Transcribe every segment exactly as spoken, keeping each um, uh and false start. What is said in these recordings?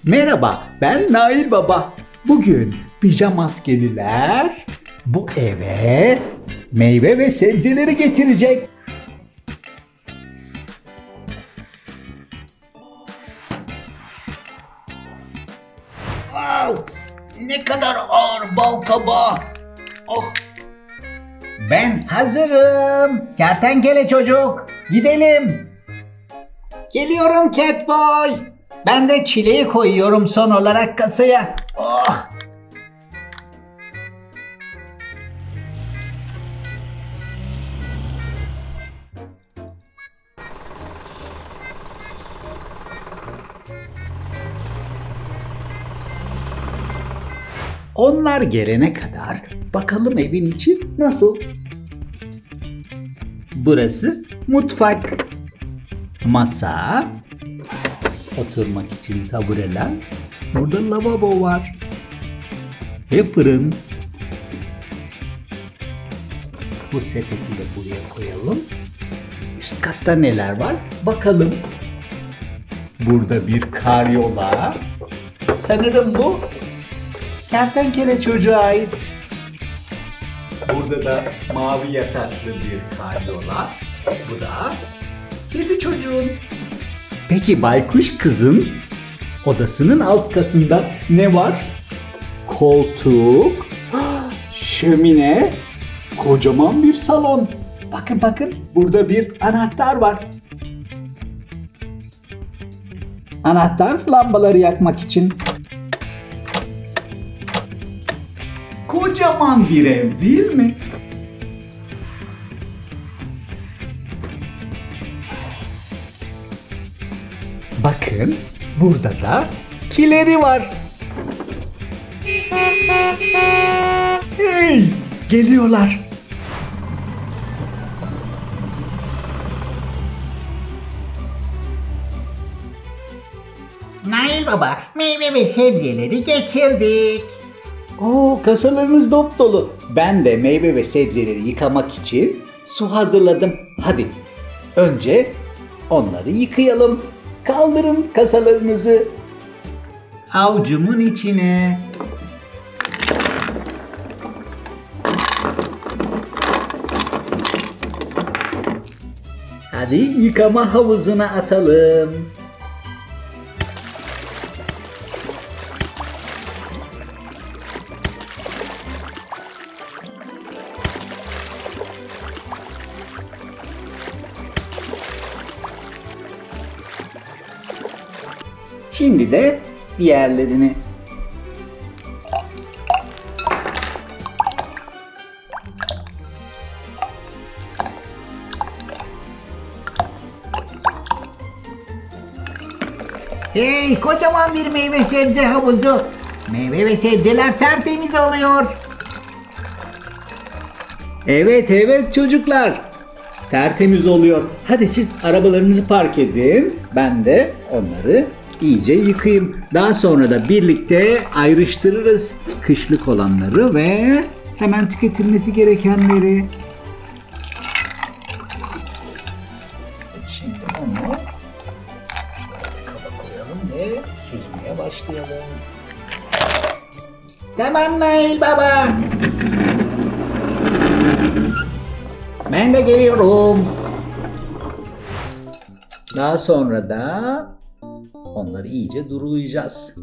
Merhaba, ben Nail Baba. Bugün pijamaskeliler bu eve meyve ve sebzeleri getirecek. Wow, ne kadar ağır bal kabağı. Oh. Ben hazırım. Kertenkele çocuk, gidelim. Geliyorum Catboy. Ben de çileği koyuyorum son olarak kasaya. Oh. Onlar gelene kadar bakalım evin içi nasıl? Burası mutfak. Masa, oturmak için tabureler. Burada lavabo var. Ve fırın. Bu sepeti de buraya koyalım. Üst katta neler var? Bakalım. Burada bir karyola. Sanırım bu kertenkele çocuğa ait. Burada da mavi yataklı bir karyola. Bu da kedi çocuğun. Peki baykuş kızın odasının alt katında ne var? Koltuk, şömine, kocaman bir salon. Bakın bakın, burada bir anahtar var. Anahtar lambaları yakmak için. Kocaman bir ev değil mi? Bakın, burada da kileri var. Hey, geliyorlar. Nail Baba, meyve ve sebzeleri getirdik. Oo, kasalarınız dop dolu. Ben de meyve ve sebzeleri yıkamak için su hazırladım. Hadi, önce onları yıkayalım. Kaldırın kasalarınızı. Avucumun içine. Hadi yıkama havuzuna atalım. Şimdi de diğerlerini. Hey, kocaman bir meyve sebze havuzu. Meyve ve sebzeler tertemiz oluyor. Evet evet çocuklar. Tertemiz oluyor. Hadi siz arabalarınızı park edin. Ben de onları iyice yıkayayım. Daha sonra da birlikte ayrıştırırız kışlık olanları ve hemen tüketilmesi gerekenleri. Şimdi onu şöyle kaba koyalım ve süzmeye başlayalım. Tamam Nail Baba. Ben de geliyorum. Daha sonra da onları iyice durulayacağız.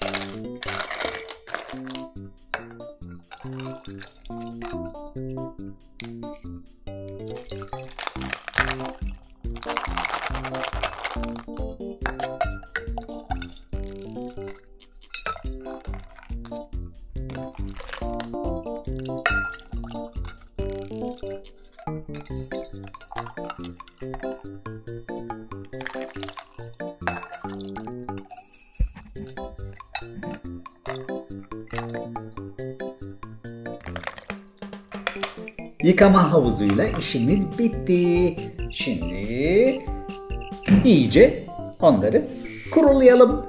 Yıkama havuzuyla işimiz bitti. Şimdi iyice onları kurulayalım.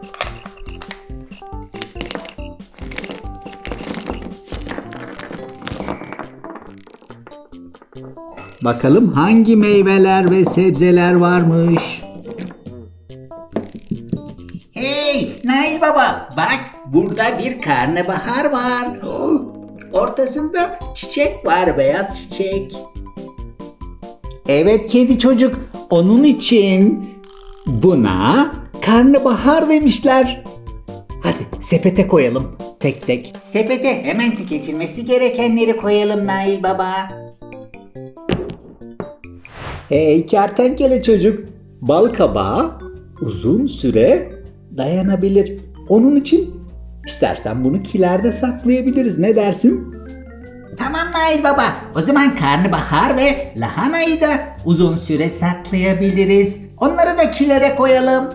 Bakalım hangi meyveler ve sebzeler varmış. Hey, Nail Baba, bak burada bir karnabahar var. Oh, ortasında çiçek var, beyaz çiçek. Evet kedi çocuk, onun için buna karnabahar demişler. Hadi sepete koyalım tek tek. Sepete hemen tüketilmesi gerekenleri koyalım Nail Baba. Hey kertenkele çocuk, bal kabağı uzun süre dayanabilir. Onun için istersen bunu kilerde saklayabiliriz. Ne dersin? Tamam Nail Baba, o zaman karnabahar ve lahanayı da uzun süre saklayabiliriz. Onları da kilere koyalım.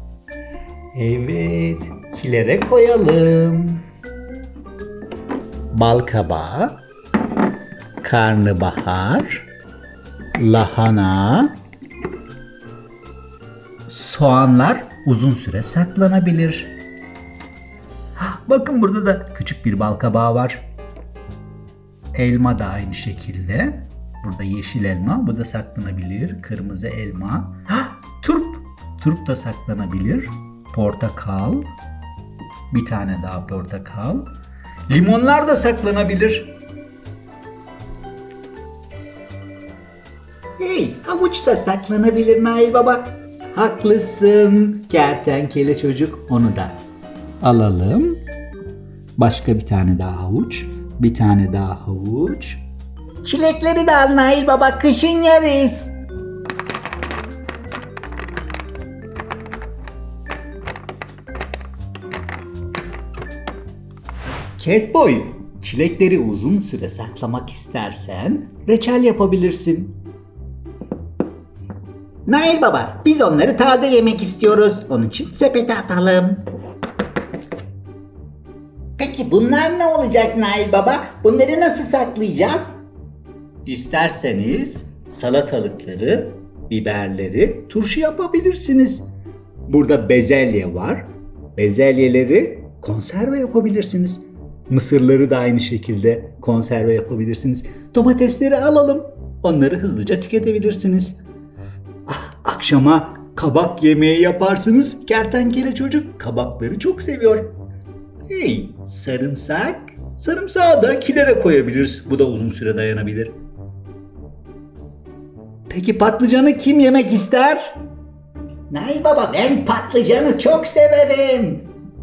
Evet, kilere koyalım. Bal kabağı, karnabahar, lahana, soğanlar uzun süre saklanabilir. Hah, bakın burada da küçük bir bal kabağı var. Elma da aynı şekilde. Burada yeşil elma, bu da saklanabilir. Kırmızı elma. Hah, turp, turp da saklanabilir. Portakal, bir tane daha portakal. Limonlar da saklanabilir. Hey, havuç da saklanabilir Nail Baba. Haklısın kertenkele çocuk, onu da alalım. Başka bir tane daha havuç, bir tane daha havuç. Çilekleri de al Nail Baba, kışın yeriz. Catboy, çilekleri uzun süre saklamak istersen reçel yapabilirsin. Nail Baba, biz onları taze yemek istiyoruz. Onun için sepete atalım. Peki bunlar ne olacak Nail Baba? Bunları nasıl saklayacağız? İsterseniz salatalıkları, biberleri turşu yapabilirsiniz. Burada bezelye var. Bezelyeleri konserve yapabilirsiniz. Mısırları da aynı şekilde konserve yapabilirsiniz. Domatesleri alalım. Onları hızlıca tüketebilirsiniz. Ah, akşama kabak yemeği yaparsınız. Kertenkele çocuk kabakları çok seviyor. Hey, sarımsak. Sarımsağı da kilere koyabiliriz. Bu da uzun süre dayanabilir. Peki patlıcanı kim yemek ister? Nail Baba, ben patlıcanı çok severim.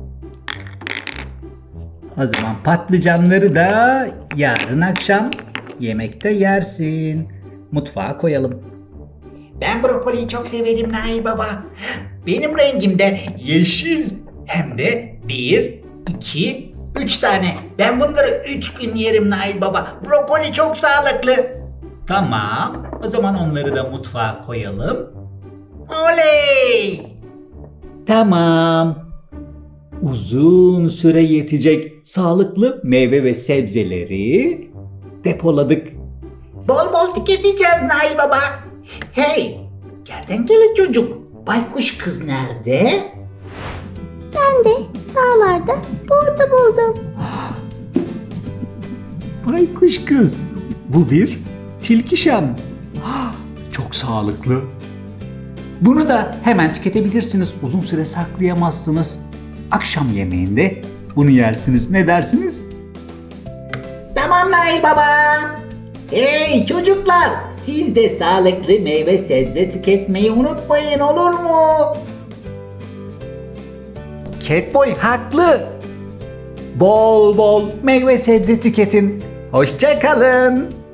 O zaman patlıcanları da yarın akşam yemekte yersin. Mutfağa koyalım. Ben brokoliyi çok severim Nail Baba. Benim rengim de yeşil. Hem de bir, iki, üç tane. Ben bunları üç gün yerim Nail Baba. Brokoli çok sağlıklı. Tamam. O zaman onları da mutfağa koyalım. Oley! Tamam. Uzun süre yetecek sağlıklı meyve ve sebzeleri depoladık. Bol bol tüketeceğiz Nail Baba. Hey, kertenkele çocuk, baykuş kız nerede? Ben de dağlarda buğdu buldum. Baykuş kız. Bu bir tilkişem. Çok sağlıklı. Bunu da hemen tüketebilirsiniz. Uzun süre saklayamazsınız. Akşam yemeğinde bunu yersiniz. Ne dersiniz? Tamam Nail Baba. Hey çocuklar, siz de sağlıklı meyve sebze tüketmeyi unutmayın, olur mu? Catboy haklı. Bol bol meyve sebze tüketin. Hoşça kalın.